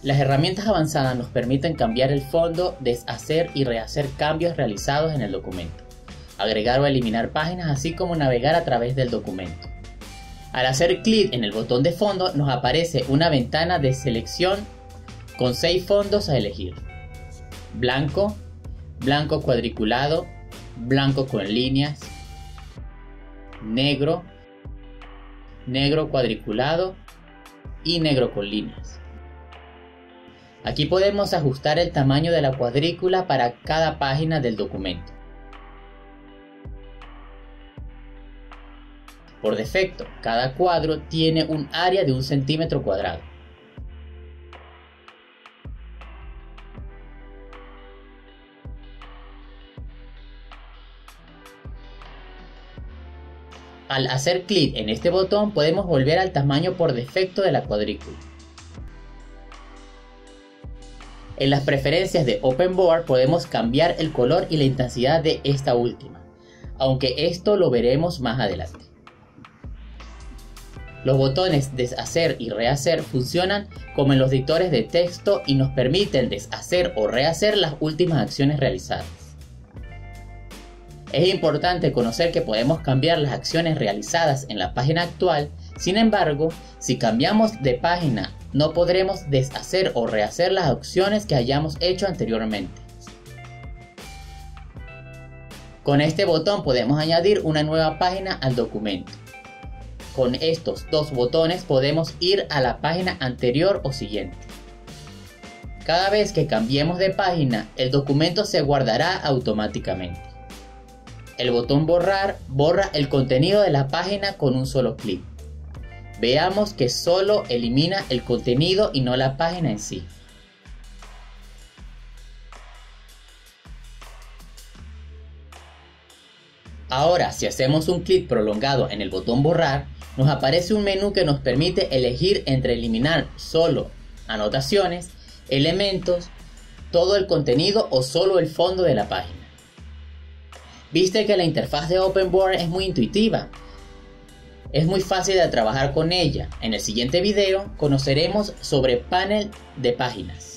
Las herramientas avanzadas nos permiten cambiar el fondo, deshacer y rehacer cambios realizados en el documento, agregar o eliminar páginas, así como navegar a través del documento. Al hacer clic en el botón de fondo nos aparece una ventana de selección con 6 fondos a elegir: blanco, blanco cuadriculado, blanco con líneas, negro, negro cuadriculado y negro con líneas. Aquí podemos ajustar el tamaño de la cuadrícula para cada página del documento. Por defecto, cada cuadro tiene un área de 1 centímetro cuadrado. Al hacer clic en este botón podemos volver al tamaño por defecto de la cuadrícula. En las preferencias de OpenBoard podemos cambiar el color y la intensidad de esta última, aunque esto lo veremos más adelante. Los botones deshacer y rehacer funcionan como en los editores de texto y nos permiten deshacer o rehacer las últimas acciones realizadas. Es importante conocer que podemos cambiar las acciones realizadas en la página actual. Sin embargo, si cambiamos de página, no podremos deshacer o rehacer las acciones que hayamos hecho anteriormente. Con este botón podemos añadir una nueva página al documento. Con estos 2 botones podemos ir a la página anterior o siguiente. Cada vez que cambiemos de página, el documento se guardará automáticamente. El botón borrar borra el contenido de la página con un solo clic. Veamos que solo elimina el contenido y no la página en sí. Ahora, si hacemos un clic prolongado en el botón borrar, nos aparece un menú que nos permite elegir entre eliminar solo anotaciones, elementos, todo el contenido o solo el fondo de la página. Viste que la interfaz de OpenBoard es muy intuitiva. Es muy fácil de trabajar con ella. En el siguiente video conoceremos sobre panel de páginas.